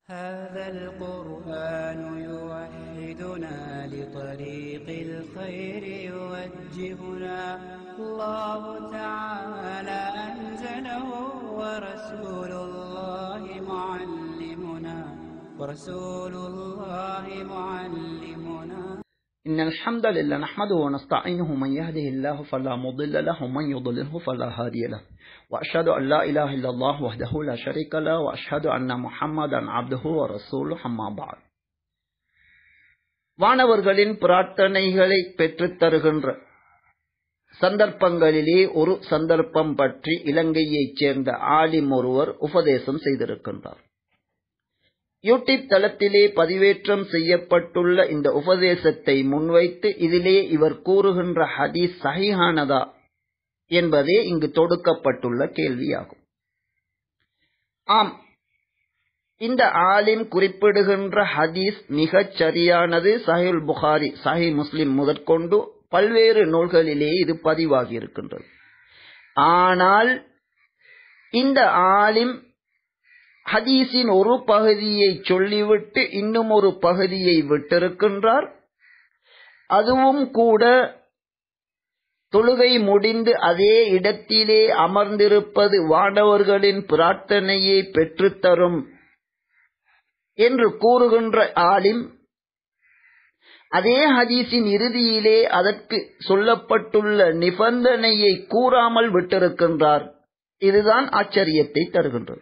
هذا القرآن يوحدنا لطريق الخير يوجهنا الله تعالى أنزله ورسول الله معلمنا إن الحمد لله نحمده ونستعينه من يهده الله فلا مضل له ومن يضلله فلا هادي له وأشهد أن لا إله إلا الله وحده لا شريك له وأشهد أن محمدا عبده ورسوله أما بعد. வானவர்களின் பிரார்த்தனைகளை பெற்றுத் தருகின்ற சந்தர்ப்பங்களிலே ஒரு சந்தர்ப்பம் பற்றி இலங்கையைச் சேர்ந்த ஆலிம் ஒருவர் உபதேசம் செய்திருக்கின்றார். யூடியூப் தளத்திலே பதிவேற்றம் செய்யப்பட்டுள்ள இந்த உபதேசத்தை முன்வைத்து இதிலே இவர் கூறுகின்ற ஹதீஸ் சஹீஹானதா என்பதே இங்கு தொடுக்கப்பட்டுள்ள கேள்வியாகும். ஆம், இந்த ஆலிம் குறிப்பிடுகின்ற ஹதீஸ் மிகச் சரியானது. சஹீஹுல் புகாரி, சஹீஹ் முஸ்லிம் முதற்கொண்டு பல்வேறு நூல்களிலே இது பதிவாகி இருக்கின்றது. ஆனால் இந்த ஆலிம் ஹதீஸின் ஒரு பகுதியை சொல்லிவிட்டு இன்னும் ஒரு பகுதியை விட்டிருக்கின்றார். அதுவும் கூட தொழுகை முடிந்து அதே இடத்திலே அமர்ந்திருப்பது வானவர்களின் பிரார்த்தனையை பெற்றுத்தரும் என்று கூறுகின்ற ஆலிம் அதே ஹதீஸின் இறுதியிலே அதற்கு சொல்லப்பட்டுள்ள நிபந்தனையை கூறாமல் விட்டிருக்கின்றார். இதுதான் ஆச்சரியத்தை தருகின்றது.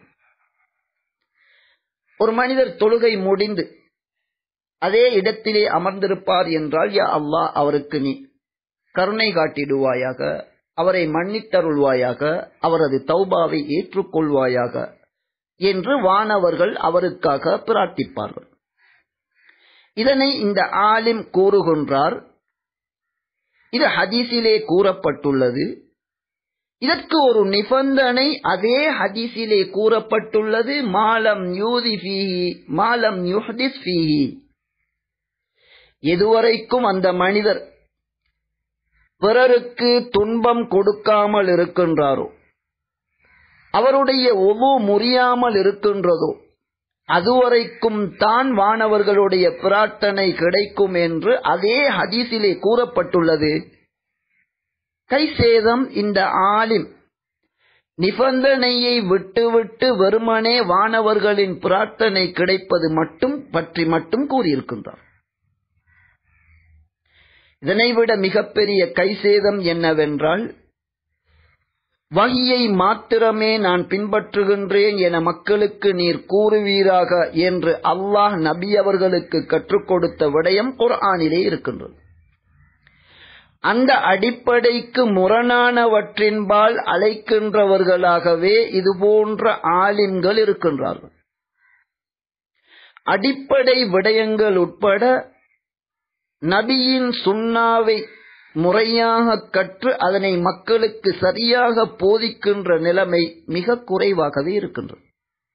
ஒரு மனிதர் தொழுகை முடிந்து அதே இடத்திலே அமர்ந்திருப்பார் என்றால், யா அல்லாஹ், அவருக்கு நீ கருணை காட்டிடுவாயாக, அவரை மன்னித்தருள்வாயாக, அவரது தௌபாவை ஏற்றுக்கொள்வாயாக என்று வானவர்கள் அவருக்காக பிரார்த்திப்பார்கள். இதனை இந்த ஆலிம் கூறுகின்றார். இது ஹதீஸிலே கூறப்பட்டுள்ளது. இதற்கு ஒரு நிபந்தனை அதே ஹதீஸிலே கூறப்பட்டுள்ளது. மாலம் யூதி ஃபீஹி மாலம் யுஹ்திஸ் ஃபீஹி. எதுவரைக்கும் அந்த மனிதர் பிறருக்கு துன்பம் கொடுக்காமல் இருக்கின்றாரோ, அவருடைய ஒவ்வொ முறியாமல் இருக்கின்றதோ, அதுவரைக்கும் தான் வானவர்களுடைய பிரார்த்தனை கிடைக்கும் என்று அதே ஹதீஸிலே கூறப்பட்டுள்ளது. கைசேதம் இந்த ஆலிம் நிபந்தனையை விட்டுவிட்டு வெறுமனே வானவர்களின் பிரார்த்தனை கிடைப்பது பற்றி மட்டும் கூறியிருக்கின்றார். இதனைவிட மிகப்பெரிய கைசேதம் என்னவென்றால், வஹியை மாத்திரமே நான் பின்பற்றுகின்றேன் என மக்களுக்கு நீர் கூறுவீராக என்று அல்லாஹ் நபி அவர்களுக்கு கற்றுக் கொடுத்த விடயம் குர்ஆனிலே இருக்கின்றது. அந்த அடிப்படைக்கு முரணானவற்றின்பால் அழைக்கின்றவர்களாகவே இதுபோன்ற ஆலிம்கள் இருக்கின்றார்கள். அடிப்படை விடயங்கள் உட்பட நபியின் சுன்னாவை முறையாக கற்று அதனை மக்களுக்கு சரியாக போதிக்கின்ற நிலைமை மிக குறைவாகவே இருக்கின்றது.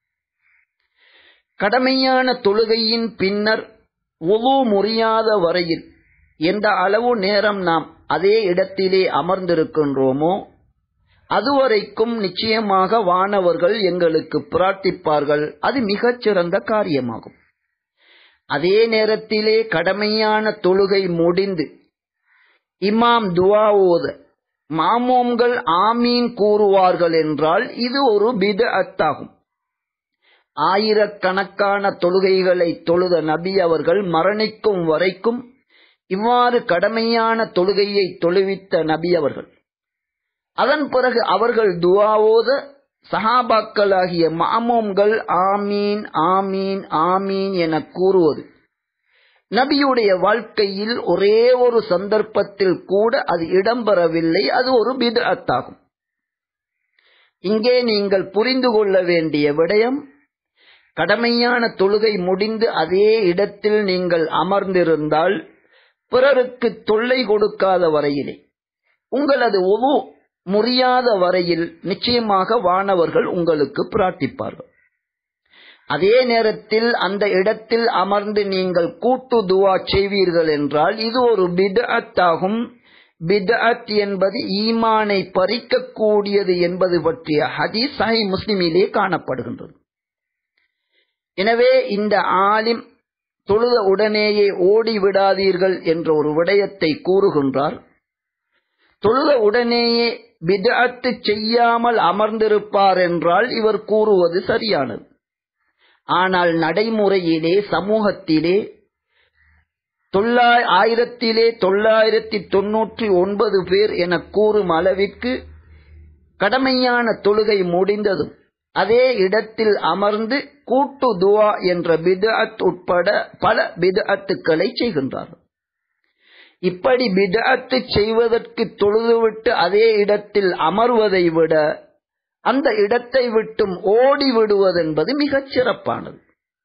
கடமையான தொழுகையின் பின்னர் வுது முறியாத வரையில் எந்த அளவு நேரம் நாம் அதே இடத்திலே அமர்ந்திருக்கின்றோமோ, அதுவரைக்கும் நிச்சயமாக வானவர்கள் எங்களுக்கு பிரார்த்திப்பார்கள். அது மிகச்சிறந்த காரியமாகும். அதே நேரத்திலே கடமையான தொழுகை முடிந்து இமாம் துஆ ஓத மாமூம்கள் ஆமீன் கூறுவார்கள் என்றால் இது ஒரு பித்அத்தாகும். ஆயிரக்கணக்கான தொழுகைகளை தொழுத நபி அவர்கள் மரணிக்கும் வரைக்கும் இவ்வாறு கடமையான தொழுகையை தொழுவித்த நபி அவர்கள். அதன் பிறகு அவர்கள் துஆ ஓத சஹாபாக்களாகிய மாமூம்கள் ஆமீன் ஆமீன் ஆமீன் என கூறுவது நபியுடைய வாழ்க்கையில் ஒரே ஒரு சந்தர்ப்பத்தில் கூட அது இடம்பெறவில்லை. அது ஒரு பித்அத்தாகும். இங்கே நீங்கள் புரிந்து கொள்ள வேண்டிய விடயம், கடமையான தொழுகை முடிந்து அதே இடத்தில் நீங்கள் அமர்ந்திருந்தால் பிறருக்கு தொல்லை கொடுக்காத வரையிலே, உங்களது வுது முறியாத வரையில் நிச்சயமாக வானவர்கள் உங்களுக்கு பிரார்த்திப்பார்கள். அதே நேரத்தில் அந்த இடத்தில் அமர்ந்து நீங்கள் கூட்டு துஆ செய்வீர்கள் என்றால் இது ஒரு பித்அத்தாகும். பித்அத் என்பது ஈமானை பறிக்கக்கூடியது என்பது பற்றிய ஹதீஸ் சஹீஹ் முஸ்லிமிலே காணப்படுகின்றது. எனவே இந்த ஆலிம் தொழுத உடனேயே ஓடிவிடாதீர்கள் என்ற ஒரு விடயத்தை கூறுகின்றார். தொழுத உடனேயே பித்அத்து செய்யாமல் அமர்ந்திருப்பார் என்றால் இவர் கூறுவது சரியானது. ஆனால் நடைமுறையிலே சமூகத்திலே 1999 பேர் என கூறும் அளவிற்கு கடமையான தொழுகை முடிந்ததும் அதே இடத்தில் அமர்ந்து கூட்டு துஆ என்ற பித்அத் உட்பட பல பித்அத்துக்களை செய்கின்றார்கள். இப்படி பித்அத்து செய்வதற்கு தொழுதுவிட்டு அதே இடத்தில் அமர்வதை விட அந்த இடத்தை விட்டும் ஓடி விடுவதென்பது மிகச் சிறப்பானது.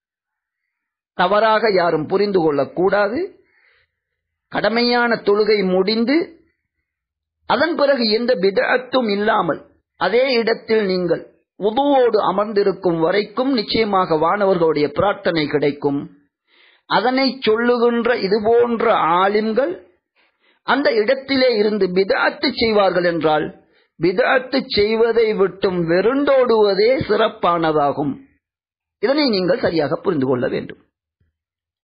தவறாக யாரும் புரிந்து கொள்ளக்கூடாது. கடமையான தொழுகை முடிந்து அதன் பிறகு எந்த பித்அத்தும் இல்லாமல் அதே இடத்தில் நீங்கள் உதுவோடு அமர்ந்திருக்கும் வரைக்கும் நிச்சயமாக வானவர்களுடைய பிரார்த்தனை கிடைக்கும். அதனை சொல்லுகின்ற இதுபோன்ற ஆலிம்கள் அந்த இடத்திலே இருந்து பித்அத்து செய்வார்கள் என்றால் பித்அத்து செய்வதை விட்டும் வெறுண்டோடுவதே சிறப்பானதாகும். இதனை நீங்கள் சரியாக புரிந்து கொள்ள வேண்டும்.